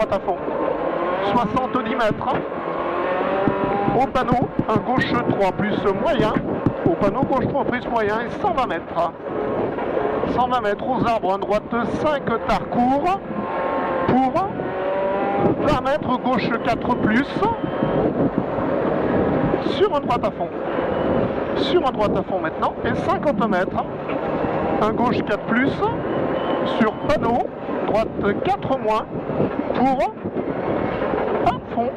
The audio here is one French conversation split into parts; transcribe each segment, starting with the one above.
droite à fond. 70 mètres. Au panneau, un gauche 3 plus moyen. Au panneau gauche 3 plus moyen et 120 mètres. 120 mètres aux arbres, un droite 5 tard court. Pour 20 mètres, gauche 4 plus. Sur un droite à fond. Sur un droite à fond maintenant. Et 50 mètres. Un gauche 4 plus. Sur panneau, droite 4 moins. Pour un fond.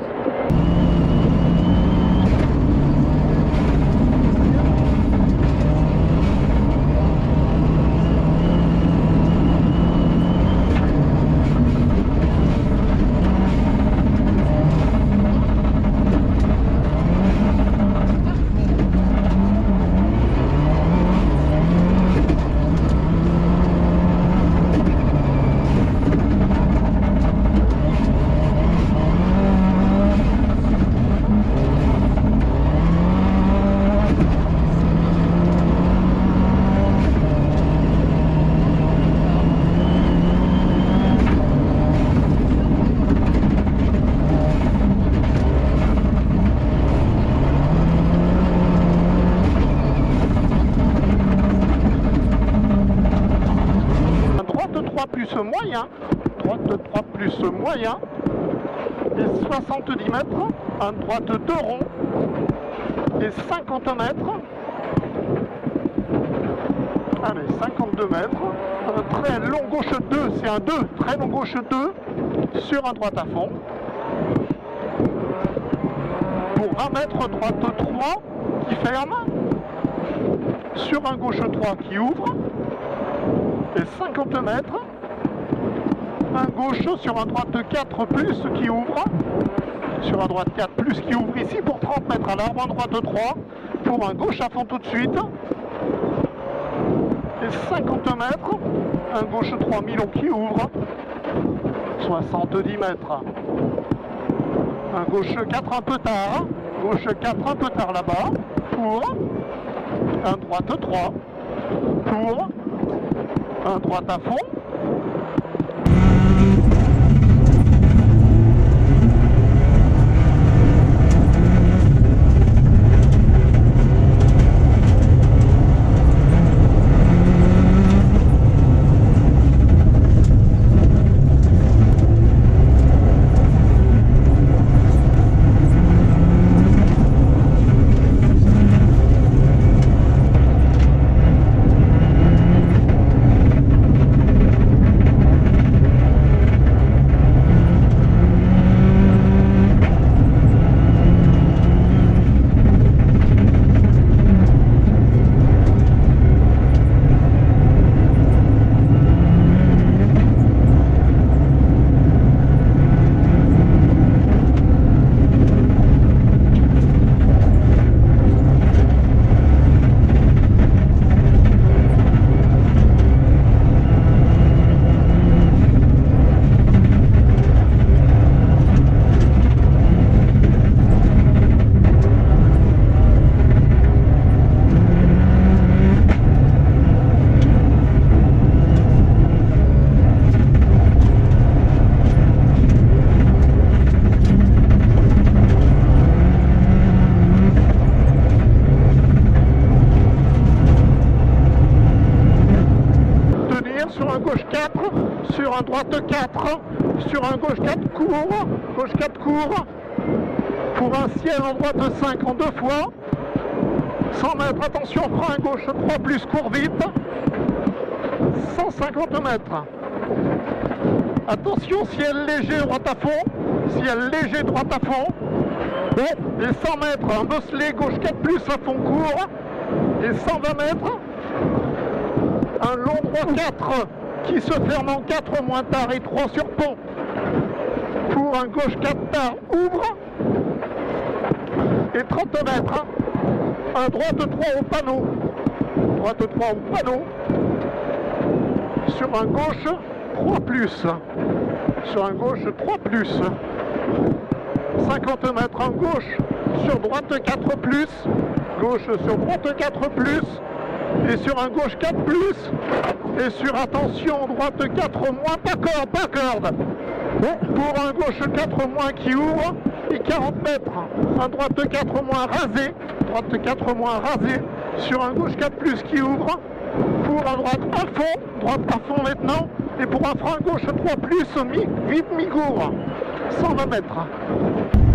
Plus moyen, droite 3 plus moyen, et 70 mètres, un droite 2 rond, et 50 mètres, allez, 52 mètres, un très long gauche 2, c'est un 2, très long gauche 2, sur un droite à fond, pour 20 mètres, droite 3, qui ferme, sur un gauche 3 qui ouvre, et 50 mètres, un gauche sur un droite 4 plus qui ouvre, sur un droite 4 plus qui ouvre ici pour 30 mètres à l'arbre, un droite 3 pour un gauche à fond tout de suite, et 50 mètres, un gauche 3 mi-long qui ouvre, 70 mètres, un gauche 4 un peu tard, gauche 4 un peu tard là-bas, pour un droite 3, pour un droite à fond, sur un droite 4, sur un gauche 4 court, pour un ciel en droite 5 en 2 fois, 100 mètres, attention, frein gauche 3 plus, court vite, 150 mètres, attention, ciel léger droite à fond, ciel léger droite à fond, bon, et 100 mètres, un bosselet gauche 4 plus à fond court, et 120 mètres, un long droit 4, qui se ferme en 4 moins tard et 3 sur pont. Pour un gauche 4 tard ouvre. Et 30 mètres. Un droite 3 au panneau. Droite 3 au panneau. Sur un gauche 3 plus. Sur un gauche 3 plus. 50 mètres en gauche. Sur droite 4 plus. Gauche sur droite 4 plus. Et sur un gauche 4 plus, et sur attention droite 4 moins, pas corde, Ouais. Pour un gauche 4 moins qui ouvre et 40 mètres. Un droite 4 moins rasé. Droite 4 moins rasé sur un gauche 4 plus qui ouvre. Pour un droite à fond. Droite à fond maintenant. Et pour un frein gauche 3 plus vite mi-court. 120 mètres.